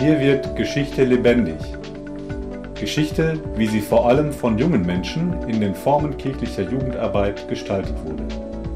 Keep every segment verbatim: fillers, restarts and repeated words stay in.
Hier wird Geschichte lebendig. Geschichte, wie sie vor allem von jungen Menschen in den Formen kirchlicher Jugendarbeit gestaltet wurde.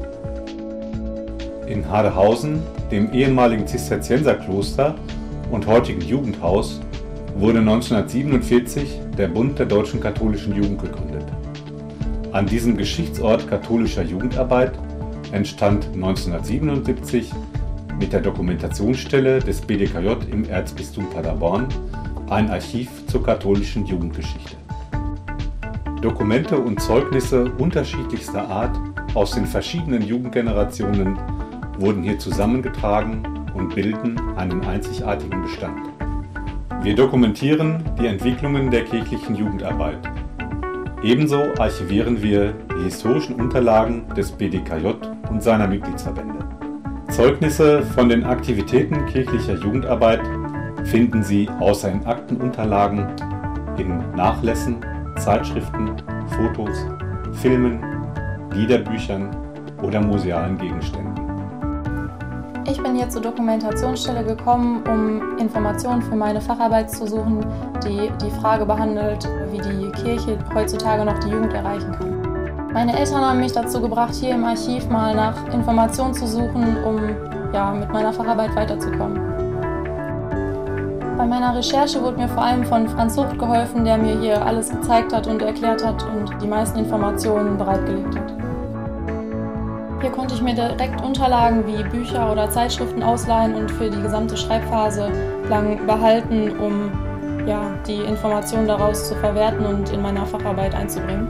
In Haderhausen, dem ehemaligen Zisterzienserkloster und heutigen Jugendhaus, wurde neunzehnhundertsiebenundvierzig der Bund der Deutschen Katholischen Jugend gegründet. An diesem Geschichtsort katholischer Jugendarbeit entstand neunzehnhundertsiebenundsiebzig mit der Dokumentationsstelle des B D K J im Erzbistum Paderborn ein Archiv zur katholischen Jugendgeschichte. Dokumente und Zeugnisse unterschiedlichster Art aus den verschiedenen Jugendgenerationen wurden hier zusammengetragen und bilden einen einzigartigen Bestand. Wir dokumentieren die Entwicklungen der kirchlichen Jugendarbeit. Ebenso archivieren wir die historischen Unterlagen des B D K J und seiner Mitgliedsverbände. Zeugnisse von den Aktivitäten kirchlicher Jugendarbeit finden Sie außer in Aktenunterlagen in Nachlässen, Zeitschriften, Fotos, Filmen, Liederbüchern oder musealen Gegenständen. Ich bin hier zur Dokumentationsstelle gekommen, um Informationen für meine Facharbeit zu suchen, die die Frage behandelt, wie die Kirche heutzutage noch die Jugend erreichen kann. Meine Eltern haben mich dazu gebracht, hier im Archiv mal nach Informationen zu suchen, um ja, mit meiner Facharbeit weiterzukommen. Bei meiner Recherche wurde mir vor allem von Franz Hucht geholfen, der mir hier alles gezeigt hat und erklärt hat und die meisten Informationen bereitgelegt hat. Hier konnte ich mir direkt Unterlagen wie Bücher oder Zeitschriften ausleihen und für die gesamte Schreibphase lang behalten, um ja, die Informationen daraus zu verwerten und in meiner Facharbeit einzubringen.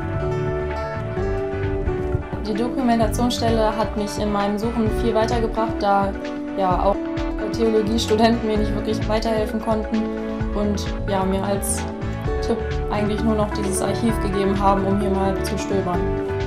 Die Dokumentationsstelle hat mich in meinem Suchen viel weitergebracht, da ja auch Theologiestudenten mir nicht wirklich weiterhelfen konnten und ja, mir als Tipp eigentlich nur noch dieses Archiv gegeben haben, um hier mal zu stöbern.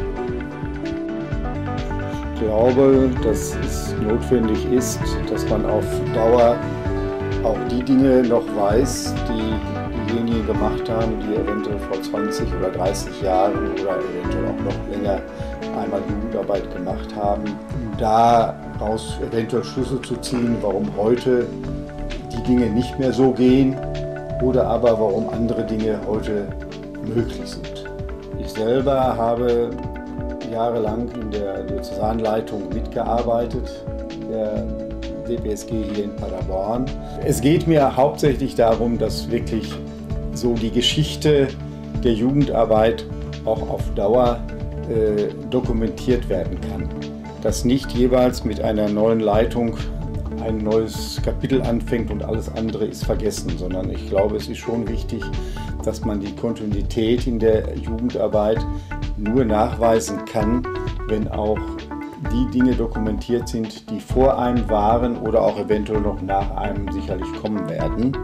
Ich glaube, dass es notwendig ist, dass man auf Dauer auch die Dinge noch weiß, die diejenigen gemacht haben, die eventuell vor zwanzig oder dreißig Jahren oder eventuell auch noch länger einmal Jugendarbeit gemacht haben, um daraus eventuell Schlüsse zu ziehen, warum heute die Dinge nicht mehr so gehen oder aber warum andere Dinge heute möglich sind. Ich selber habe jahrelang in der Diözesanleitung mitgearbeitet, der D P S G hier in Paderborn. Es geht mir hauptsächlich darum, dass wirklich so die Geschichte der Jugendarbeit auch auf Dauer äh, dokumentiert werden kann. Dass nicht jeweils mit einer neuen Leitung ein neues Kapitel anfängt und alles andere ist vergessen, sondern ich glaube, es ist schon wichtig, dass man die Kontinuität in der Jugendarbeit nur nachweisen kann, wenn auch die Dinge dokumentiert sind, die vor einem waren oder auch eventuell noch nach einem sicherlich kommen werden.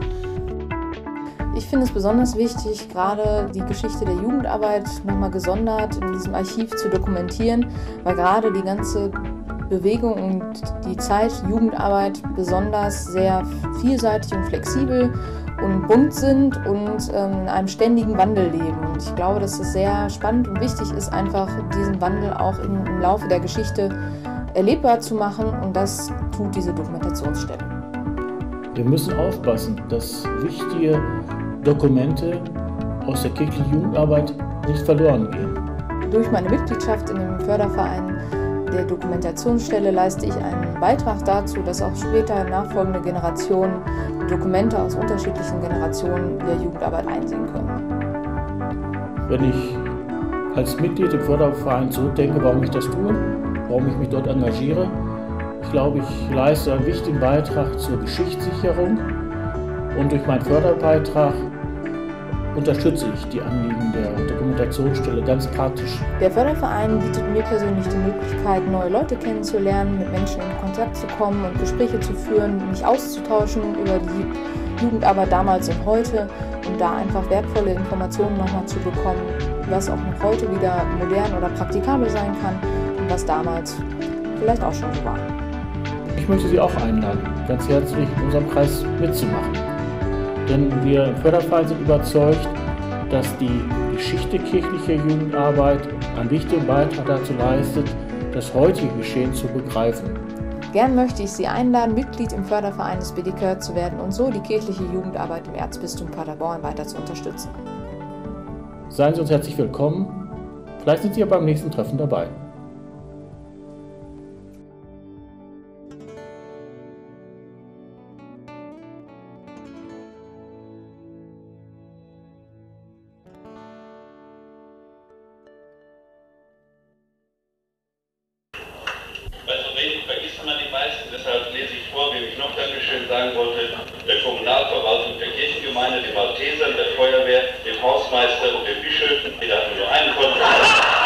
Ich finde es besonders wichtig, gerade die Geschichte der Jugendarbeit nochmal gesondert in diesem Archiv zu dokumentieren, weil gerade die ganze Bewegung und die Zeit Jugendarbeit besonders sehr vielseitig und flexibel und bunt sind und ähm, in einem ständigen Wandel leben. Und ich glaube, dass es sehr spannend und wichtig ist, einfach diesen Wandel auch im, im Laufe der Geschichte erlebbar zu machen, und das tut diese Dokumentationsstelle. Wir müssen aufpassen, dass wichtige Dokumente aus der kirchlichen Jugendarbeit nicht verloren gehen. Durch meine Mitgliedschaft in dem Förderverein der Dokumentationsstelle leiste ich einen Beitrag dazu, dass auch später nachfolgende Generationen Dokumente aus unterschiedlichen Generationen der Jugendarbeit einsehen können. Wenn ich als Mitglied im Förderverein zurückdenke, warum ich das tue, warum ich mich dort engagiere, ich glaube, ich leiste einen wichtigen Beitrag zur Geschichtssicherung, und durch meinen Förderbeitrag unterstütze ich die Anliegen der Dokumentationsstelle ganz praktisch. Der Förderverein bietet mir persönlich die Möglichkeit, neue Leute kennenzulernen, mit Menschen in Kontakt zu kommen und Gespräche zu führen, mich auszutauschen über die Jugendarbeit damals und heute und da einfach wertvolle Informationen nochmal zu bekommen, was auch noch heute wieder modern oder praktikabel sein kann und was damals vielleicht auch schon so war. Ich möchte Sie auch einladen, ganz herzlich in unserem Kreis mitzumachen. Denn wir im Förderverein sind überzeugt, dass die Geschichte kirchlicher Jugendarbeit einen wichtigen Beitrag dazu leistet, das heutige Geschehen zu begreifen. Gern möchte ich Sie einladen, Mitglied im Förderverein des B D K zu werden und so die kirchliche Jugendarbeit im Erzbistum Paderborn weiter zu unterstützen. Seien Sie uns herzlich willkommen. Vielleicht sind Sie ja beim nächsten Treffen dabei. Bei so wenig vergisst man die meisten, deshalb lese ich vor, wem ich noch Dankeschön sagen wollte: der Kommunalverwaltung der Kirchengemeinde, den Maltesern, der Feuerwehr, dem Hausmeister und den Bischöfen. Die hatten nur einen Konto.